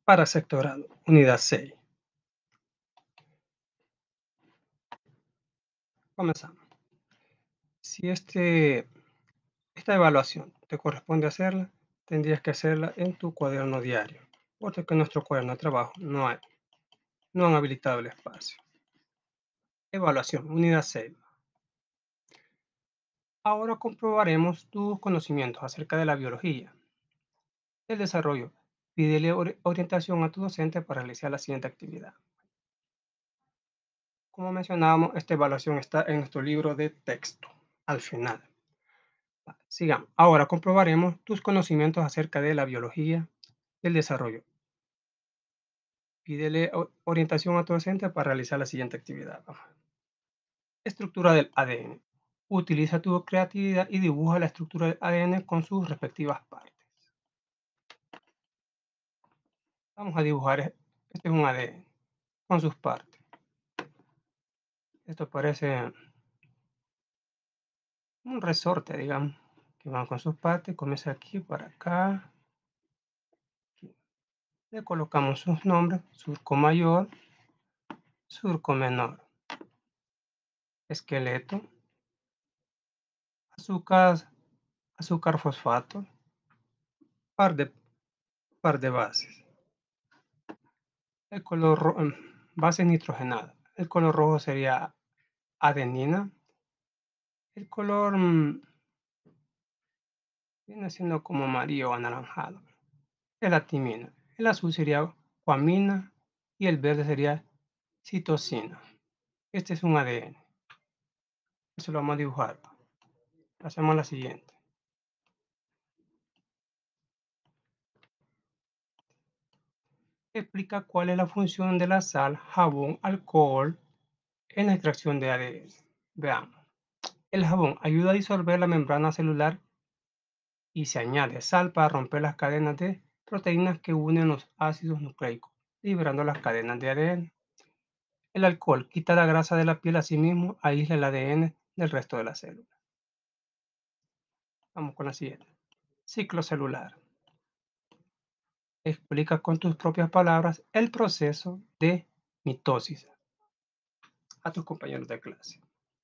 Para sexto grado, unidad 6. Comenzamos. Si esta evaluación te corresponde hacerla, tendrías que hacerla en tu cuaderno diario, porque en nuestro cuaderno de trabajo no han habilitado el espacio. Evaluación, unidad 6. Ahora comprobaremos tus conocimientos acerca de la biología, el desarrollo. Pídele orientación a tu docente para realizar la siguiente actividad. Como mencionábamos, esta evaluación está en nuestro libro de texto, al final. Sigamos. Ahora comprobaremos tus conocimientos acerca de la biología y el desarrollo. Pídele orientación a tu docente para realizar la siguiente actividad. Estructura del ADN. Utiliza tu creatividad y dibuja la estructura del ADN con sus respectivas partes. Vamos a dibujar, este es un ADN con sus partes. Esto parece un resorte, digamos, que van con sus partes. Comienza aquí para acá. Aquí. Le colocamos sus nombres: surco mayor, surco menor, esqueleto, azúcar fosfato, par de, par de bases. El color bases nitrogenadas. El color rojo sería adenina. El color viene siendo como amarillo o anaranjado. Es la timina. El azul sería guamina y el verde sería citosina. Este es un ADN. Eso lo vamos a dibujar. Hacemos la siguiente. Explica cuál es la función de la sal, jabón, alcohol en la extracción de ADN. Veamos. El jabón ayuda a disolver la membrana celular y se añade sal para romper las cadenas de proteínas que unen los ácidos nucleicos, liberando las cadenas de ADN. El alcohol quita la grasa de la piel, asimismo aísla el ADN del resto de la célula. Vamos con la siguiente. Ciclo celular. Explica con tus propias palabras el proceso de mitosis a tus compañeros de clase.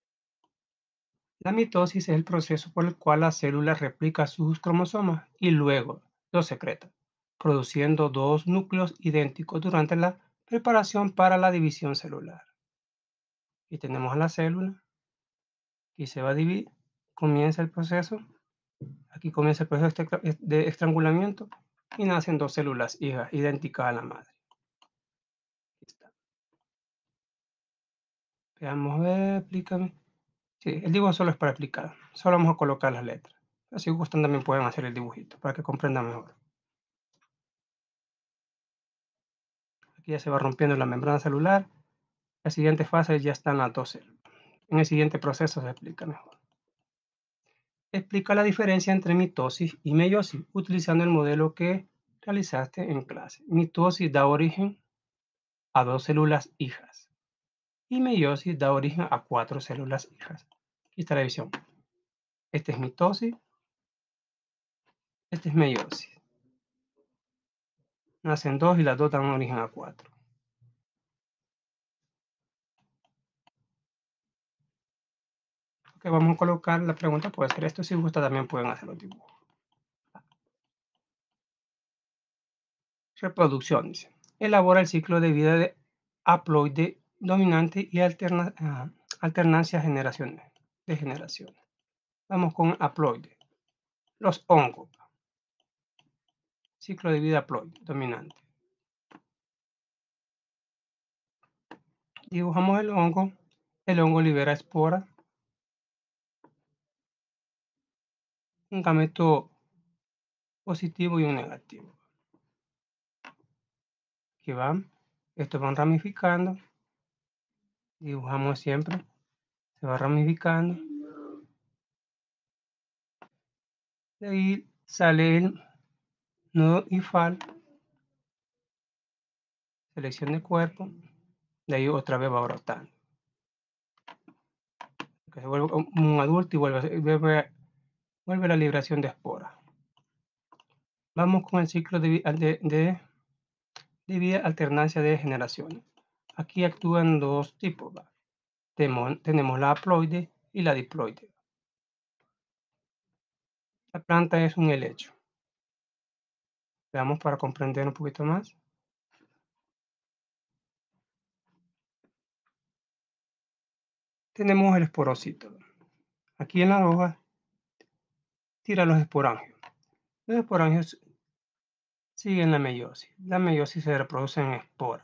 La mitosis es el proceso por el cual la célula replica sus cromosomas y luego los secreta, produciendo dos núcleos idénticos durante la preparación para la división celular. Aquí tenemos a la célula, aquí se va a dividir, comienza el proceso, aquí comienza el proceso de estrangulamiento y nacen dos células hijas idénticas a la madre. Aquí está. Veamos, a ver, explícame. Sí, el dibujo solo es para explicar, solo vamos a colocar las letras. Si gustan también pueden hacer el dibujito para que comprendan mejor. Aquí ya se va rompiendo la membrana celular. La siguiente fase ya están las dos células. En el siguiente proceso se explica mejor. Explica la diferencia entre mitosis y meiosis utilizando el modelo que realizaste en clase. Mitosis da origen a dos células hijas y meiosis da origen a cuatro células hijas. Aquí está la división. Este es mitosis, este es meiosis. Nacen dos y las dos dan origen a cuatro. Ok, vamos a colocar la pregunta, puede ser esto, si gusta también pueden hacer los dibujos. Reproducción, dice. Elabora el ciclo de vida de haploide dominante y alternancia de generaciones. Vamos con haploide. Los hongos. Ciclo de vida haploide dominante. Dibujamos el hongo. El hongo libera esporas. Un gameto positivo y un negativo. Aquí van. Estos van ramificando. Dibujamos siempre. Se va ramificando. De ahí sale el nudo hifal. Selección de cuerpo. De ahí otra vez va brotando. Que se vuelve un adulto y vuelve la liberación de esporas. Vamos con el ciclo de divide alternancia de generaciones. Aquí actúan dos tipos. ¿Va? Tenemos la haploide y la diploide. La planta es un helecho. Veamos para comprender un poquito más. Tenemos el esporocito. Aquí en la hoja tira los esporangios. Los esporangios siguen la meiosis. La meiosis se reproduce en esporas.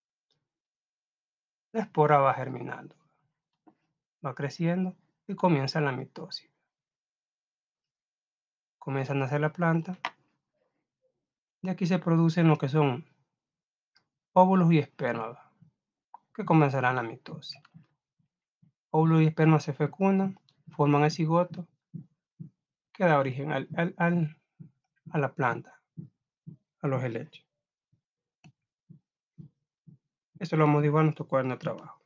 La espora va germinando, va creciendo y comienza la mitosis. Comienza a nacer la planta y aquí se producen lo que son óvulos y esperma, que comenzarán la mitosis. Óvulos y esperma se fecundan, forman el cigoto, que da origen a la planta, a los helechos. Esto lo hemos dibujado en nuestro cuaderno de trabajo.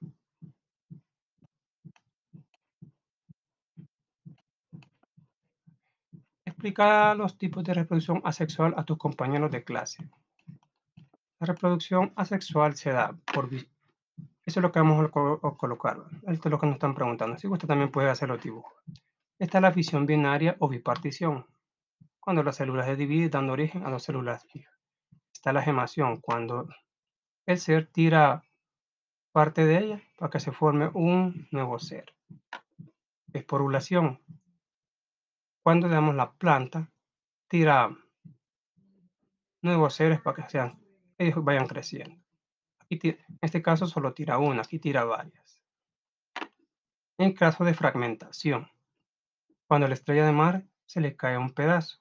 Explica los tipos de reproducción asexual a tus compañeros de clase. La reproducción asexual se da por... Eso es lo que vamos a colocar. Esto es lo que nos están preguntando. Si usted también puede hacer los dibujos. Esta es la fisión binaria o bipartición, cuando las células se dividen dando origen a dos células fijas. Está la gemación, cuando el ser tira parte de ella para que se forme un nuevo ser. Esporulación, cuando damos la planta, tira nuevos seres para que ellos vayan creciendo. Aquí, en este caso solo tira una, aquí tira varias. En caso de fragmentación, cuando a la estrella de mar se le cae un pedazo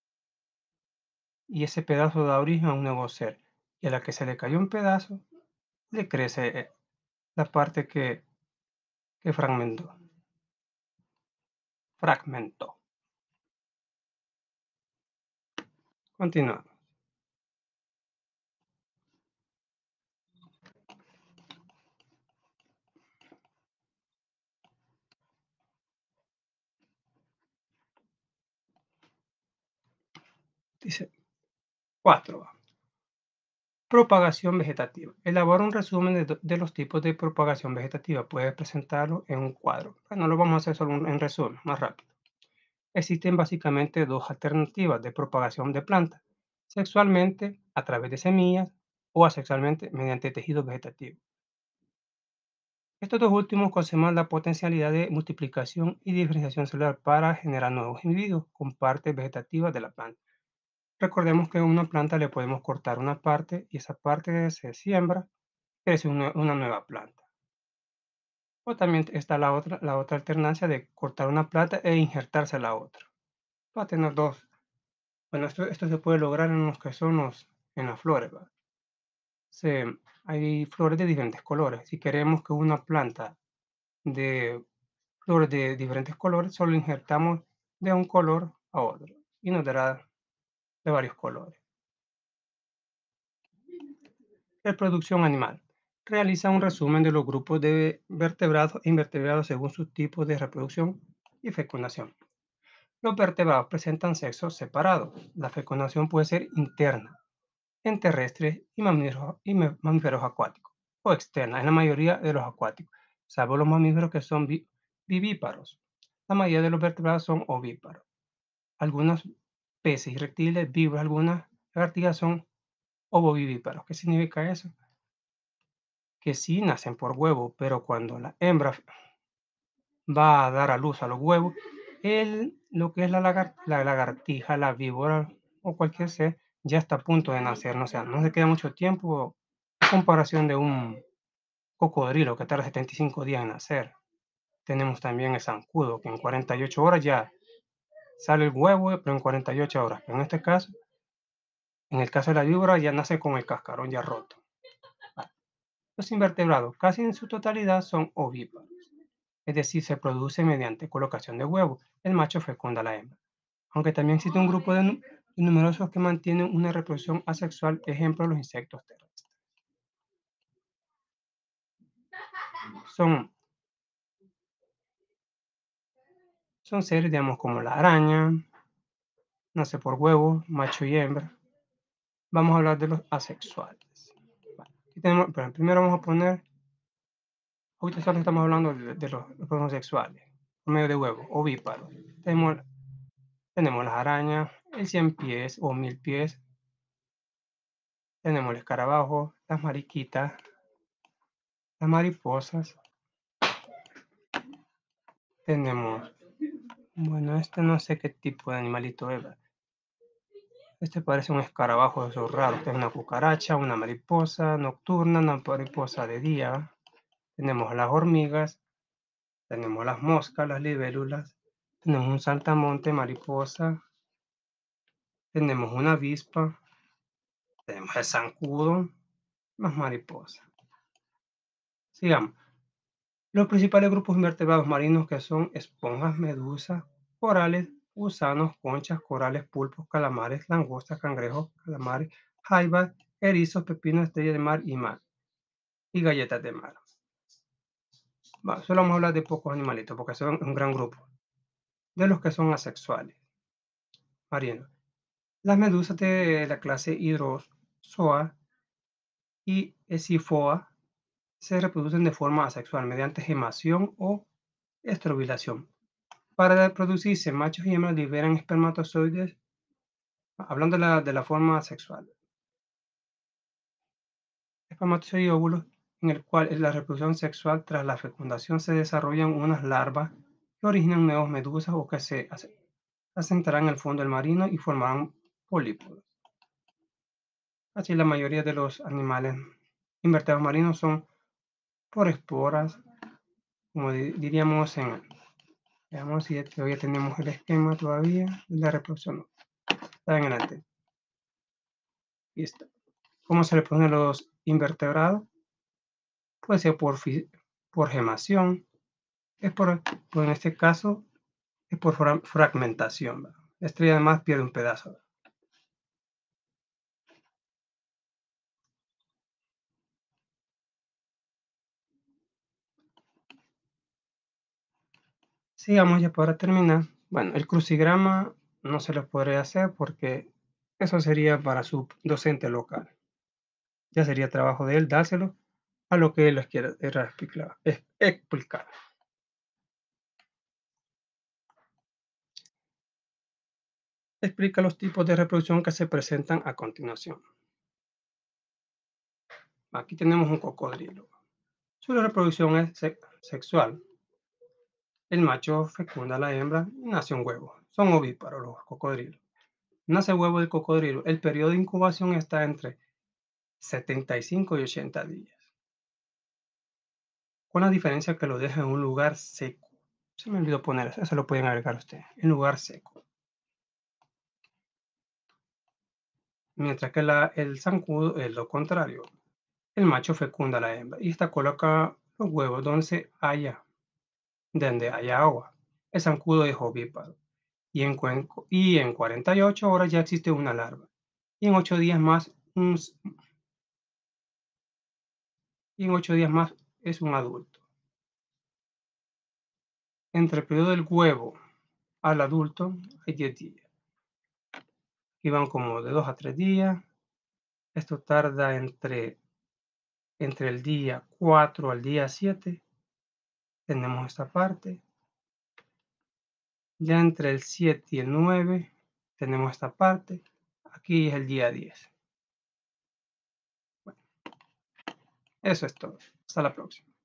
y ese pedazo da origen a un nuevo ser, y a la que se le cayó un pedazo le crece la parte que fragmentó. Fragmentó. Continuamos. Dice 4. Propagación vegetativa. Elabora un resumen de los tipos de propagación vegetativa. Puedes presentarlo en un cuadro. Bueno, lo vamos a hacer solo en resumen, más rápido. Existen básicamente dos alternativas de propagación de plantas. Sexualmente, a través de semillas, o asexualmente, mediante tejido vegetativo. Estos dos últimos conservan la potencialidad de multiplicación y diferenciación celular para generar nuevos individuos con partes vegetativas de la planta. Recordemos que a una planta le podemos cortar una parte y esa parte se siembra, crece una nueva planta. O también está la otra alternancia de cortar una planta e injertarse la otra. Va a tener dos. Bueno, esto se puede lograr en los que son en las flores. ¿Va? Hay flores de diferentes colores. Si queremos que una planta de flores de diferentes colores, solo injertamos de un color a otro y nos dará de varios colores. Reproducción animal. Realiza un resumen de los grupos de vertebrados e invertebrados según sus tipos de reproducción y fecundación. Los vertebrados presentan sexos separados. La fecundación puede ser interna en terrestres y mamíferos acuáticos, o externa en la mayoría de los acuáticos, salvo los mamíferos que son vivíparos. La mayoría de los vertebrados son ovíparos. Algunos peces y reptiles vivos, algunas lagartijas son ovovivíparos. ¿Qué significa eso? Que sí nacen por huevo, pero cuando la hembra va a dar a luz a los huevos, lo que es la lagartija, la víbora o cualquier ser, ya está a punto de nacer. ¿No? O sea, no se queda mucho tiempo en comparación de un cocodrilo que tarda 75 días en nacer. Tenemos también el zancudo, que en 48 horas ya sale el huevo, pero en 48 horas. Pero en este caso, en el caso de la víbora, ya nace con el cascarón ya roto. Los invertebrados, casi en su totalidad, son ovíparos, es decir, se produce mediante colocación de huevos. El macho fecunda a la hembra. Aunque también existe un grupo de numerosos que mantienen una reproducción asexual, ejemplo, los insectos terrestres. Son, son seres, digamos, como la araña, nace por huevos, macho y hembra. Vamos a hablar de los asexuales. Aquí tenemos, bueno, primero vamos a poner, ahorita solo estamos hablando de los homosexuales, por medio de huevos, ovíparos. Tenemos las arañas, el 100 pies o 1000 pies, tenemos el escarabajo, las mariquitas, las mariposas, tenemos, bueno, este no sé qué tipo de animalito es, este parece un escarabajo de esos raros, que es una cucaracha, una mariposa nocturna, una mariposa de día, tenemos las hormigas, tenemos las moscas, las libélulas, tenemos un saltamonte, mariposa, tenemos una avispa, tenemos el zancudo, más mariposas. Sigamos. Los principales grupos invertebrados marinos que son esponjas, medusas, corales, gusanos, conchas, corales, pulpos, calamares, langostas, cangrejos, calamares, jaivas, erizos, pepinos, estrellas de mar y galletas de mar. Solo vamos a hablar de pocos animalitos porque son un gran grupo. De los que son asexuales marinos. Las medusas de la clase Hydrozoa y Escifoa se reproducen de forma asexual mediante gemación o estrobilación. Para reproducirse, machos y hembras liberan espermatozoides, hablando de la forma sexual, espermatozoides y óvulos, en el cual en la reproducción sexual tras la fecundación se desarrollan unas larvas que originan nuevas medusas o que se asentarán en el fondo del marino y formarán pólipos. Así la mayoría de los animales invertebrados marinos son por esporas, como diríamos veamos si todavía tenemos el esquema todavía de la reproducción. Está en adelante. Listo. ¿Cómo se reproducen los invertebrados? Puede ser por gemación, es en este caso es por fragmentación. ¿Verdad? La estrella además pierde un pedazo. ¿Verdad? Sigamos ya para terminar. Bueno, el crucigrama no se lo podré hacer porque eso sería para su docente local. Ya sería trabajo de él dárselo a lo que él les quiera explicar. Explica los tipos de reproducción que se presentan a continuación. Aquí tenemos un cocodrilo. Su reproducción es sexual. El macho fecunda a la hembra y nace un huevo. Son ovíparos los cocodrilos. Nace el huevo del cocodrilo. El periodo de incubación está entre 75 y 80 días. Con la diferencia que lo deja en un lugar seco. Se me olvidó poner eso, lo pueden agregar ustedes. En lugar seco. Mientras que el zancudo es lo contrario. El macho fecunda a la hembra y esta coloca los huevos donde haya agua. El zancudo es ovíparo y en 48 horas ya existe una larva. Y en 8 días más, es un adulto. Entre el periodo del huevo al adulto hay 10 días. Y van como de 2 a 3 días. Esto tarda entre el día 4 al día 7. Tenemos esta parte. Ya entre el 7 y el 9 tenemos esta parte. Aquí es el día 10. Bueno, eso es todo. Hasta la próxima.